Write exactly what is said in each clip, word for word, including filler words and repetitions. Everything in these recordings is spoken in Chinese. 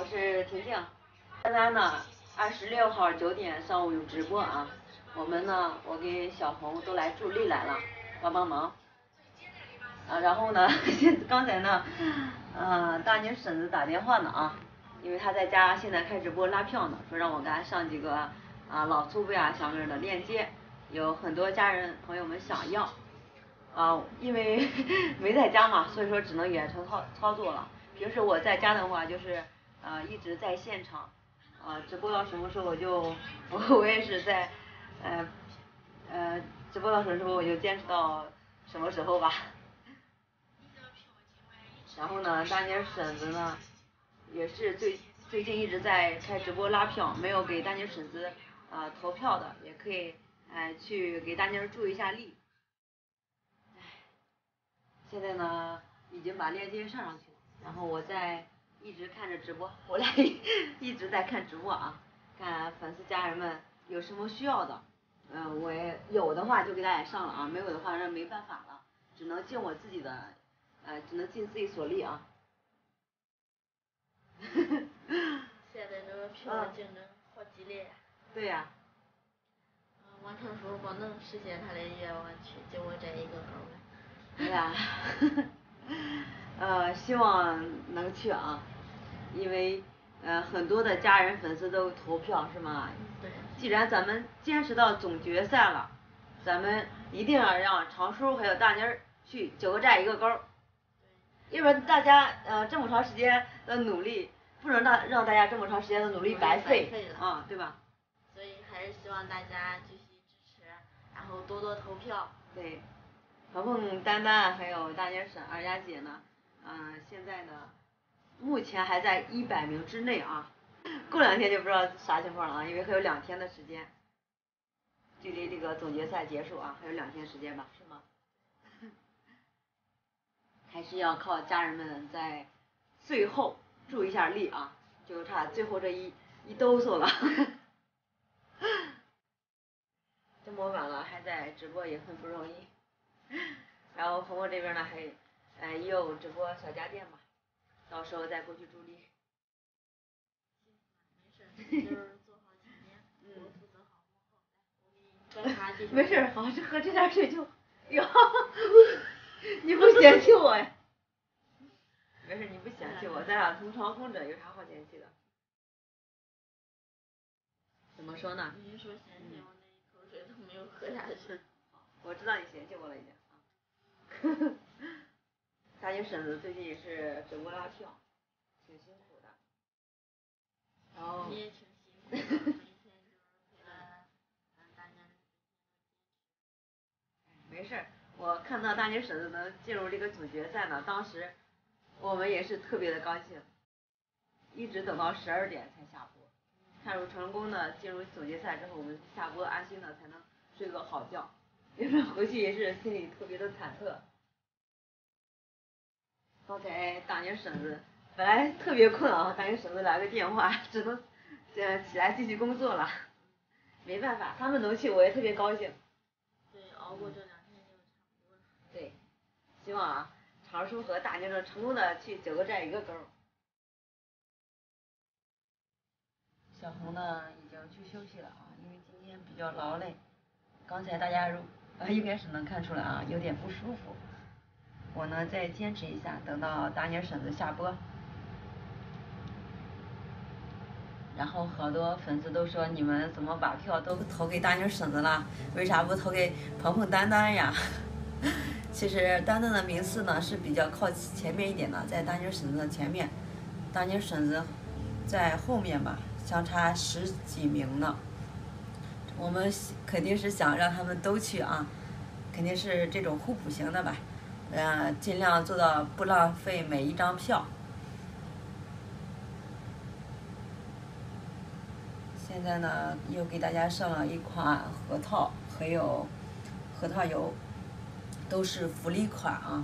是婷婷。丹丹呢，二十六号九点上午有直播啊。我们呢，我给小红都来助力来了，帮帮忙。啊，然后呢，刚才呢，呃，大宁婶子打电话呢啊，因为她在家现在开直播拉票呢，说让我给她上几个啊老粗辈啊小妹的链接，有很多家人朋友们想要。啊，因为没在家嘛，所以说只能远程操操作了。平时我在家的话，就是呃一直在现场，啊直播到什么时候我就我我也是在呃呃直播到什么时候我就坚持到什么时候吧。然后呢，大妮婶子呢也是最最近一直在开直播拉票，没有给大妮婶子啊、呃、投票的，也可以哎、呃、去给大妮助一下力。现在呢，已经把链接上上去了，然后我在一直看着直播，我俩一直在看直播啊，看粉丝家人们有什么需要的，嗯、呃，我也有的话就给大家上了啊，没有的话那没办法了，只能尽我自己的，呃，只能尽自己所力啊。 现在这个票竞争好激烈呀。 对呀、啊。 嗯，王成书光能实现他的愿望去，结果这一个高了。 哎呀，呃，希望能去啊，因为呃很多的家人粉丝都投票是吗？ 对。 既然咱们坚持到总决赛了，咱们一定要让常叔还有大妮儿去九个寨一个勾。对。因为大家呃这么长时间的努力，不能让让大家这么长时间的努力白费啊，对吧？ 所以还是希望大家继续支持，然后多多投票。 对。鹏鹏、丹丹还有大妮婶、二丫姐呢，嗯、呃，现在呢，目前还在一百名之内啊，过两天就不知道啥情况了啊，因为还有两天的时间，距离这个总决赛结束啊，还有两天时间吧，是吗？还是要靠家人们在最后助一下力啊，就差最后这一一哆嗦了。这么晚了还在直播也很不容易。然后鹏鹏这边呢还，呃也有直播小家电嘛，到时候再过去助力。 没事，就是做好前面，我负责好幕后，来，我给你观察这。 没事，好好喝这点水就，哟，你不嫌弃我呀？没事，你不嫌弃我，咱俩同床共枕，有啥好嫌弃的？怎么说呢？ 你说嫌弃我那一口水都没有喝下去。 我知道你嫌弃我了已经啊。大妮婶子最近也是直播拉票，挺辛苦的。然后。 你也挺辛苦的，每天就是陪着嗯大家。 没事，我看到大妮婶子能进入这个总决赛呢，当时我们也是特别的高兴，一直等到十二点才下播。看入成功的进入总决赛之后，我们下播安心的才能睡个好觉，要不然回去也是心里特别的忐忑。刚才大妮婶子本来特别困啊，大妮婶子来个电话，只能呃起来继续工作了。没办法，他们能去我也特别高兴。 对，熬过这两天就差不多了。 对，希望啊，常叔和大妮能成功的去九个寨一个勾。小红呢已经去休息了啊，因为今天比较劳累。刚才大家如啊应该是能看出来啊，有点不舒服。我呢再坚持一下，等到大妮婶子下播。然后好多粉丝都说你们怎么把票都投给大妮婶子了？为啥不投给鹏鹏丹丹呀？其实丹丹的名次呢是比较靠前面一点的，在大妮婶子的前面，大妮婶子在后面吧，相差十几名呢。我们肯定是想让他们都去啊，肯定是这种互补型的吧，呃，尽量做到不浪费每一张票。现在呢，又给大家上了一款核桃，还有核桃油，都是福利款啊。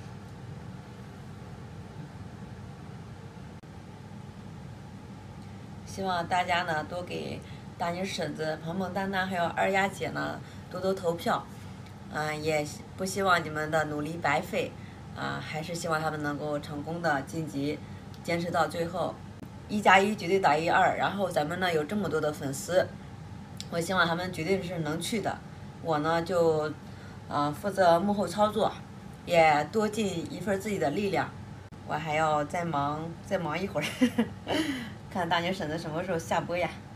希望大家呢多给大妮婶子、鹏鹏、丹丹还有二丫姐呢多多投票，嗯、呃，也不希望你们的努力白费，啊、呃，还是希望他们能够成功的晋级，坚持到最后。 一加一绝对大于二，然后咱们呢有这么多的粉丝，我希望他们绝对是能去的。我呢就，呃，负责幕后操作，也多尽一份自己的力量。我还要再忙再忙一会儿，看大年婶子什么时候下播呀？